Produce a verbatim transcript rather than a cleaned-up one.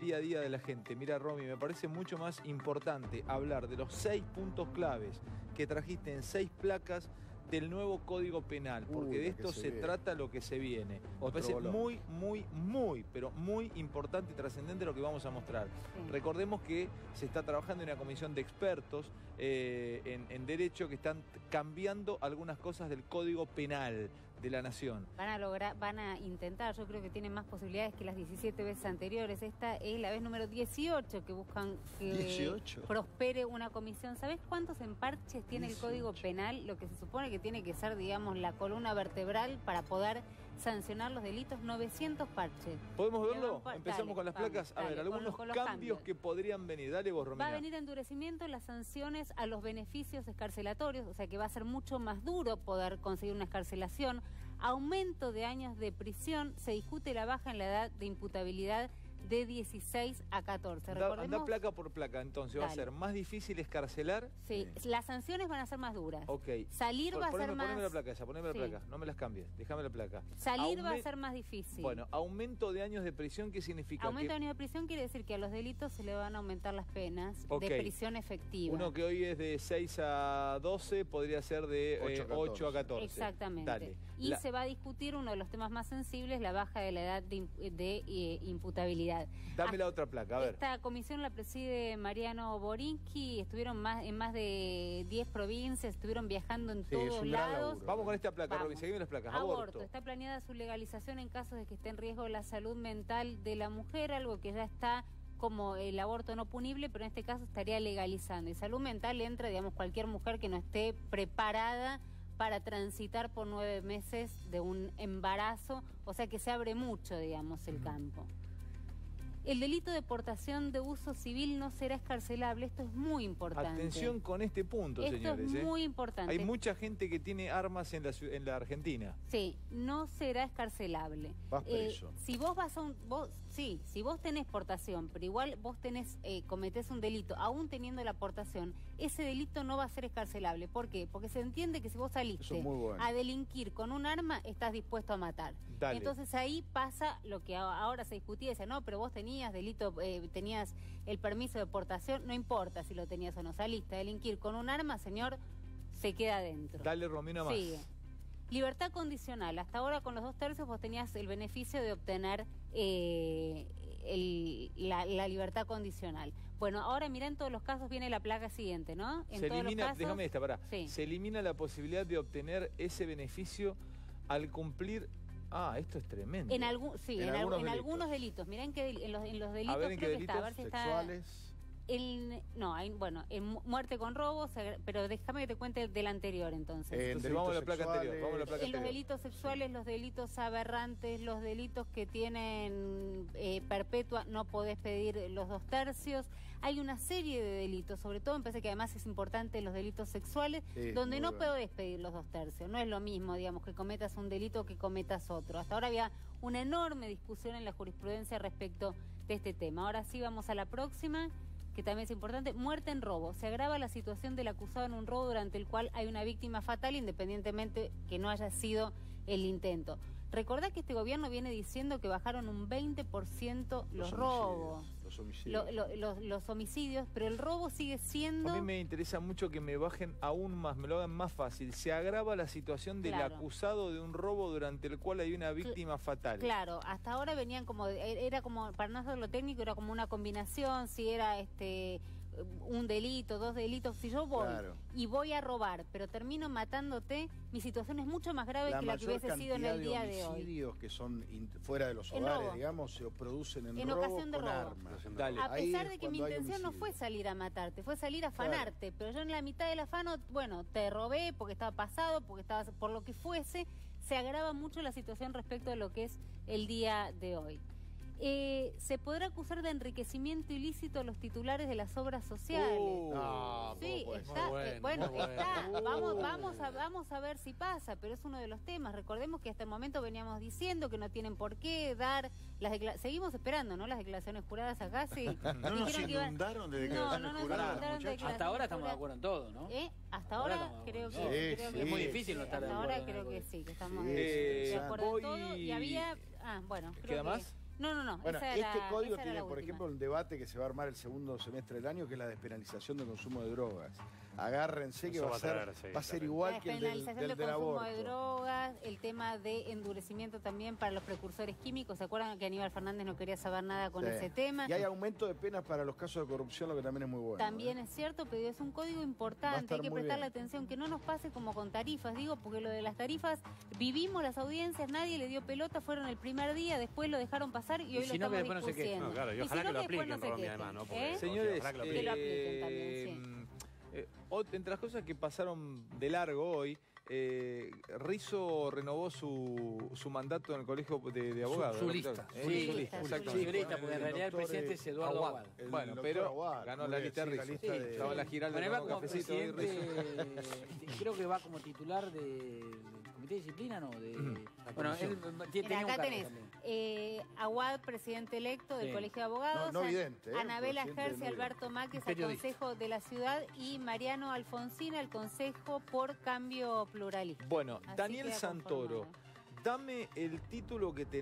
día a día de la gente. Mira, Romy, me parece mucho más importante hablar de los seis puntos claves que trajiste en seis placas del nuevo Código Penal, porque Uy, de esto se, se trata lo que se viene. Me parece bolón. muy, muy, muy, pero muy importante y trascendente lo que vamos a mostrar. Sí. Recordemos que se está trabajando en una comisión de expertos eh, en, en Derecho que están cambiando algunas cosas del Código Penal de la Nación. Van a lograr, van a intentar, yo creo que tienen más posibilidades que las diecisiete veces anteriores. Esta es la vez número dieciocho que buscan que dieciocho. Prospere una comisión. ¿Sabés cuántos emparches tiene dieciocho. El Código Penal? Lo que se supone que tiene que ser, digamos, la columna vertebral para poder sancionar los delitos, novecientos parches. ¿Podemos verlo? Pa Empezamos dale, con las placas. Vamos, a ver, dale, algunos con, con cambios, cambios que podrían venir. Dale vos, Romina. Va a venir endurecimiento en las sanciones a los beneficios escarcelatorios, o sea que va a ser mucho más duro poder conseguir una escarcelación. Aumento de años de prisión, se discute la baja en la edad de imputabilidad de dieciséis a catorce. Anda, anda placa por placa, entonces dale. Va a ser más difícil escarcelar. Sí, sí, las sanciones van a ser más duras. Ok. Salir Por, va poneme, a ser más... Poneme la placa esa, poneme sí. la placa, no me las cambies, déjame la placa. Salir Aume... va a ser más difícil. Bueno, aumento de años de prisión, ¿qué significa? Aumento que... de años de prisión quiere decir que a los delitos se le van a aumentar las penas okay. de prisión efectiva. Uno que hoy es de seis a doce podría ser de eh, ocho a catorce. Exactamente. Dale. Y la... se va a discutir uno de los temas más sensibles, la baja de la edad de, de eh, imputabilidad. Dame la otra placa, a ver. Esta comisión la preside Mariano Borinqui, estuvieron más, en más de diez provincias, estuvieron viajando en sí, todos lados. Vamos con esta placa, Robin, seguime las placas. Aborto. Aborto. Está planeada su legalización en casos de que esté en riesgo la salud mental de la mujer, algo que ya está como el aborto no punible, pero en este caso estaría legalizando. Y salud mental entra, digamos, cualquier mujer que no esté preparada para transitar por nueve meses de un embarazo, o sea que se abre mucho, digamos, el campo. El delito de portación de uso civil no será escarcelable. Esto es muy importante. Atención con este punto, Esto señores. Esto es muy ¿eh? importante. Hay mucha gente que tiene armas en la, en la Argentina. Sí, no será escarcelable. Vas preso. Eh, si vos vas a un... Vos, sí, si vos tenés portación, pero igual vos tenés eh, cometés un delito, aún teniendo la portación, ese delito no va a ser escarcelable. ¿Por qué? Porque se entiende que si vos saliste bueno. a delinquir con un arma, estás dispuesto a matar. Dale. Entonces ahí pasa lo que ahora se discutía, dice, no, pero vos tenías tenías delito, eh, tenías el permiso de portación, no importa si lo tenías o no, saliste a delinquir con un arma, señor, se queda adentro. Dale, Romina, más. Sigue. Libertad condicional. Hasta ahora con los dos tercios vos tenías el beneficio de obtener eh, el, la, la libertad condicional. Bueno, ahora mirá, en todos los casos viene la placa siguiente, ¿no? En se todos elimina, los casos, déjame esta, pará. Sí. Se elimina la posibilidad de obtener ese beneficio al cumplir... Ah, esto es tremendo. En algún, sí, en, en, algunos, en delitos. algunos delitos. Mirá en, qué, en, los, en los delitos a ver, ¿en creo qué que delitos? está. A ver si sexuales. Está, el, no, hay, bueno, en muerte con robo, pero déjame que te cuente del anterior entonces. En entonces vamos a la placa anterior. Vamos a la placa en anterior. los delitos sexuales, los delitos aberrantes, los delitos que tienen eh, perpetua, no podés pedir los dos tercios. Hay una serie de delitos, sobre todo me parece que además es importante los delitos sexuales, sí, donde no bueno. podés pedir los dos tercios. No es lo mismo, digamos, que cometas un delito que cometas otro. Hasta ahora había una enorme discusión en la jurisprudencia respecto de este tema. Ahora sí vamos a la próxima, que también es importante. Muerte en robo. Se agrava la situación del acusado en un robo durante el cual hay una víctima fatal, independientemente que no haya sido el intento. Recordá que este gobierno viene diciendo que bajaron un veinte por ciento los, los robos. Los homicidios. Lo, lo, los, los homicidios, pero el robo sigue siendo... A mí me interesa mucho que me bajen aún más, me lo hagan más fácil. Se agrava la situación del claro. acusado de un robo durante el cual hay una víctima Cl fatal. Claro, hasta ahora venían como... Era como, para no hacer lo técnico, era como una combinación, si era este... un delito, dos delitos, si yo voy claro. y voy a robar, pero termino matándote, mi situación es mucho más grave la que la que hubiese sido en el día de hoy. Los homicidios que son fuera de los hogares, digamos, se producen en, en robo ocasión de con robo. armas. Dale. A pesar de que mi intención no fue salir a matarte, fue salir a afanarte, claro. pero yo en la mitad del afano, bueno, te robé porque estaba pasado, porque estabas por lo que fuese, se agrava mucho la situación respecto de lo que es el día de hoy. Eh, se podrá acusar de enriquecimiento ilícito a los titulares de las obras sociales. Uh, no, sí, pues, está, bueno, eh, bueno, bueno. está, Uh. vamos, vamos a, vamos a ver si pasa, pero es uno de los temas. Recordemos que hasta el momento veníamos diciendo que no tienen por qué dar las declaraciones. Seguimos esperando, ¿no? Las declaraciones juradas acá, sí. No nos inundaron de declaraciones no, no nos juradas. Inundaron de declaraciones hasta ahora estamos juradas. de acuerdo en todo, ¿no? ¿Eh? Hasta ahora, ahora creo que, sí, creo sí, que es muy sí, difícil no estar sí, de hasta acuerdo. ahora creo que sí, que estamos Sí, de, eh, de acuerdo voy... en todo. Y había... Ah, bueno, creo ¿Queda que... más? No, no, no. Bueno, esa este era, código esa era tiene, la por última. ejemplo, un debate que se va a armar el segundo semestre del año, que es la despenalización del consumo de drogas. Agárrense que Eso va, va a a ser, traer, sí, va a ser también. igual La que el del, despenalización del, del del consumo aborto. de drogas, el tema de endurecimiento también para los precursores químicos. ¿Se acuerdan que Aníbal Fernández no quería saber nada con Sí. ese tema? Y hay aumento de penas para los casos de corrupción, lo que también es muy bueno. También ¿eh? es cierto, pero es un código Va a importante, estar hay que muy prestarle bien. atención, que no nos pase como con tarifas, digo, porque lo de las tarifas, vivimos las audiencias, nadie le dio pelota, fueron el primer día, después lo dejaron pasar y hoy si lo no, que estamos después no se quejen. discutiendo. No, claro, y Y ojalá si no, que lo después no apliquen, se Romy, quejen, además, ¿no? ¿eh? Porque, Señores, ojalá que lo Que apliquen. lo apliquen también, eh, eh, ot- entre las cosas que pasaron de largo hoy, eh, Rizzo renovó su, su mandato en el colegio de, de abogados. su ¿no? lista. Eh, Su su lista, lista, su exactamente. Su lista, porque en realidad el doctor, presidente eh, es Eduardo Aguad. Aguad. El Bueno, doctor pero Aguad, ganó muy la bien, lista sí, de la Rizzo. lista de- Estaba la Giralda Bueno, va tomando como cafecito y presidente, Rizzo. creo que va como titular de, del comité de disciplina, ¿no? De, Ujú. bueno, él tiene Mira, un acá cargo tenés también. eh, Aguad, presidente electo del Sí. Colegio de Abogados, No- no An- vidente, ¿eh? Anabela Presidente Gersi, no vidente. Alberto Máquez al Periodista. Consejo de la Ciudad y Mariano Alfonsín al Consejo por Cambio Pluralista. Bueno, Así Daniel queda Santoro, conformado. dame el título que te